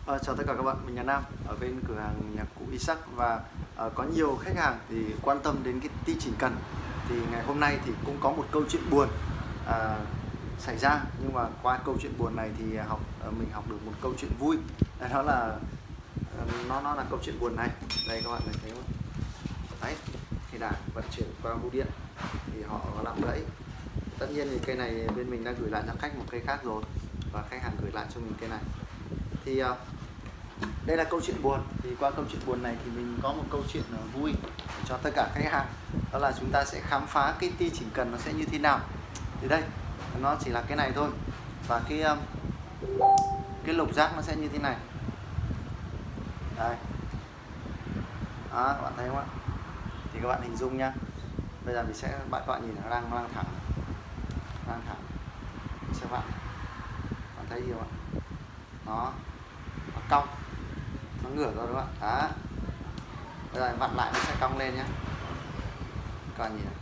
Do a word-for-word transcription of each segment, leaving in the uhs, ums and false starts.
Ờ, chào tất cả các bạn, mình là Nam ở bên cửa hàng nhạc cụ Isaac và uh, có nhiều khách hàng thì quan tâm đến cái ti chỉnh cần. Thì ngày hôm nay thì cũng có một câu chuyện buồn uh, xảy ra, nhưng mà qua câu chuyện buồn này thì học uh, mình học được một câu chuyện vui. Đó là uh, nó nó là câu chuyện buồn này. Đây các bạn thấy không? Đấy, khi đàn vận chuyển qua bưu điện thì họ có làm gãy. Tất nhiên thì cây này bên mình đã gửi lại cho khách một cây khác rồi và khách hàng gửi lại cho mình cây này. Thì uh, đây là câu chuyện buồn. Thì qua câu chuyện buồn này thì mình có một câu chuyện uh, vui cho tất cả khách hàng. Đó là chúng ta sẽ khám phá cái ti chỉnh cần nó sẽ như thế nào. Thì đây, nó chỉ là cái này thôi. Và cái um, cái lục giác nó sẽ như thế này. Đây. Đó, các bạn thấy không ạ? Thì các bạn hình dung nhá. Bây giờ mình sẽ bạn các bạn nhìn nó đang đang thẳng. Đang thẳng. Mình sẽ vặn. Bạn thấy gì không ạ? Nó nó cong, nó ngửa rồi đúng không ạ? Đó. Bây giờ vặn lại nó sẽ cong lên nhé. Các bạn nhìn này.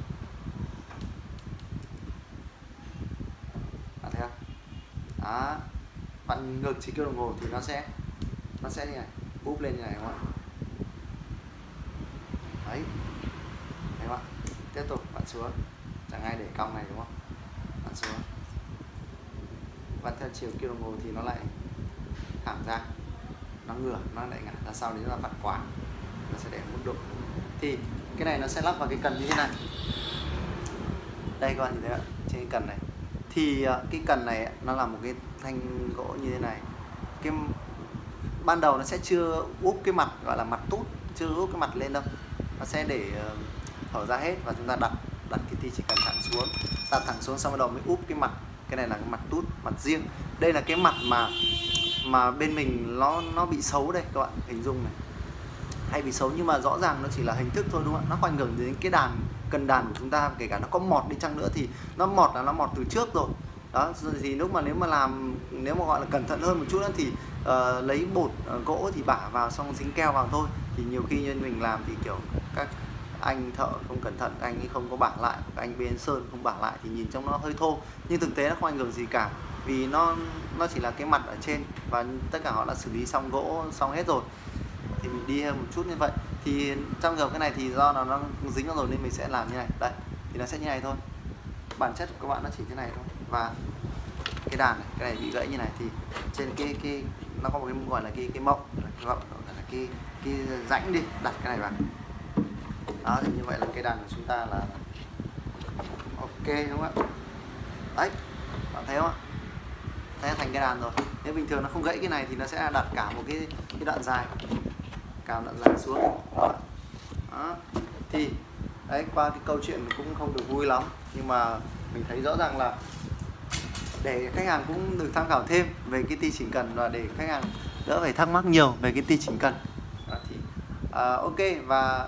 Bạn thấy không? Đó. Vặn ngược chín kim đồng hồ thì nó sẽ nó sẽ như này, úp lên như này đúng không ạ? Đấy. Thấy không ạ? Tiếp tục vặn xuống. Chẳng ai để cong này đúng không? Vặn xuống. Vặn theo chiều kim đồng hồ thì nó lại thẳng ra, nó ngửa, nó lại ngả ra sau, đấy là vặn quán, nó sẽ để một độ. Thì cái này nó sẽ lắp vào cái cần như thế này. Đây các bạn nhìn thấy ạ, trên cái cần này thì cái cần này nó là một cái thanh gỗ như thế này. Cái ban đầu nó sẽ chưa úp cái mặt gọi là mặt tút, chưa úp cái mặt lên đâu, nó sẽ để hở ra hết và chúng ta đặt đặt cái ti chỉ cần thẳng xuống, đặt thẳng xuống xong bắt đầu mới úp cái mặt. Cái này là cái mặt tút, mặt riêng. Đây là cái mặt mà mà bên mình nó nó bị xấu đây các bạn hình dung này, hay bị xấu, nhưng mà rõ ràng nó chỉ là hình thức thôi đúng không ạ? Nó không ảnh hưởng đến cái đàn cần đàn của chúng ta, kể cả nó có mọt đi chăng nữa thì nó mọt là nó mọt từ trước rồi. Đó thì lúc mà nếu mà làm nếu mà gọi là cẩn thận hơn một chút nữa thì uh, lấy bột uh, gỗ thì bả vào xong dính keo vào thôi. Thì nhiều khi như mình làm thì kiểu các anh thợ không cẩn thận, anh ấy không có bả lại, các anh bên sơn không bả lại thì nhìn trong nó hơi thô, nhưng thực tế nó không ảnh hưởng gì cả, vì nó nó chỉ là cái mặt ở trên và tất cả họ đã xử lý xong gỗ xong hết rồi. Thì mình đi hơn một chút như vậy. Thì trong giờ cái này thì do là nó dính vào rồi nên mình sẽ làm như này. Đây, thì nó sẽ như này thôi. Bản chất của các bạn nó chỉ thế này thôi. Và cái đàn này, cái này bị gãy như này thì trên cái cái nó có một cái gọi là cái cái mộng, gọi là cái cái rãnh đi, đặt cái này vào. Đó thì như vậy là cái đàn của chúng ta là ok đúng không ạ? Đấy, bạn thấy không ạ? Thấy thành cái đàn rồi. Nếu bình thường nó không gãy cái này thì nó sẽ đặt cả một cái cái đoạn dài, cả đoạn dài xuống. Đó. Đó. Thì đấy, qua cái câu chuyện cũng không được vui lắm, nhưng mà mình thấy rõ ràng là để khách hàng cũng được tham khảo thêm về cái ti chỉnh cần và để khách hàng đỡ phải thắc mắc nhiều về cái ti chỉnh cần. Đó thì à, ok, và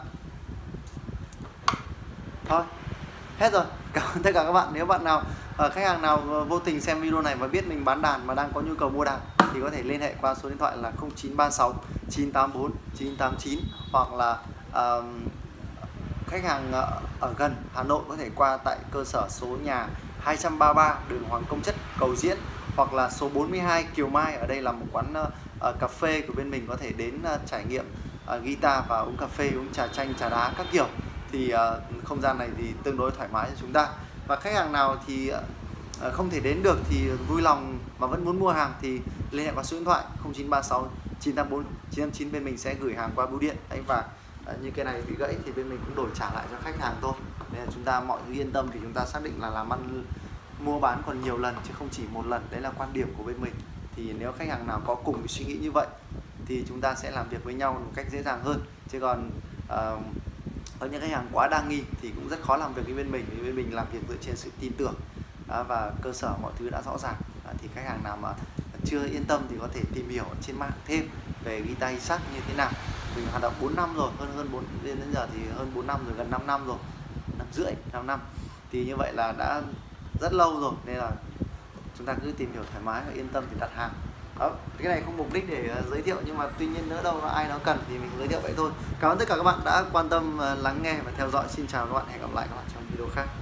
thôi hết rồi. Cảm ơn tất cả các bạn. Nếu bạn nào uh, khách hàng nào vô tình xem video này và biết mình bán đàn mà đang có nhu cầu mua đàn thì có thể liên hệ qua số điện thoại là không chín ba sáu chín tám bốn chín tám chín, hoặc là uh, khách hàng ở gần Hà Nội có thể qua tại cơ sở số nhà hai trăm ba mươi ba đường Hoàng Công Chất, Cầu Diễn, hoặc là số bốn mươi hai Kiều Mai. Ở đây là một quán uh, cà phê của bên mình, có thể đến uh, trải nghiệm uh, guitar và uống cà phê, uống trà chanh, trà đá các kiểu. Thì uh, không gian này thì tương đối thoải mái cho chúng ta. Và khách hàng nào thì uh, không thể đến được thì vui lòng mà vẫn muốn mua hàng thì liên hệ qua số điện thoại không chín ba sáu chín tám bốn chín tám chín, bên mình sẽ gửi hàng qua bưu điện. Đấy, và uh, như cái này bị gãy thì bên mình cũng đổi trả lại cho khách hàng thôi. Nên là chúng ta mọi thứ yên tâm, thì chúng ta xác định là làm ăn mua bán còn nhiều lần chứ không chỉ một lần. Đấy là quan điểm của bên mình. Thì nếu khách hàng nào có cùng suy nghĩ như vậy thì chúng ta sẽ làm việc với nhau một cách dễ dàng hơn. Chứ còn uh, có những khách hàng quá đa nghi thì cũng rất khó làm việc với bên mình, vì bên mình làm việc dựa trên sự tin tưởng đó, và cơ sở mọi thứ đã rõ ràng. Đó, thì khách hàng nào mà chưa yên tâm thì có thể tìm hiểu trên mạng thêm về guitar Isaac như thế nào. Mình hoạt động bốn năm rồi, hơn hơn bốn đến giờ thì hơn bốn năm rồi, gần năm năm rồi, năm rưỡi, năm năm. Thì như vậy là đã rất lâu rồi, nên là chúng ta cứ tìm hiểu thoải mái và yên tâm thì đặt hàng. Đó, cái này không mục đích để uh, giới thiệu, nhưng mà tuy nhiên nữa đâu nó ai nó cần thì mình giới thiệu vậy thôi. Cảm ơn tất cả các bạn đã quan tâm, uh, lắng nghe và theo dõi. Xin chào các bạn, hẹn gặp lại các bạn trong video khác.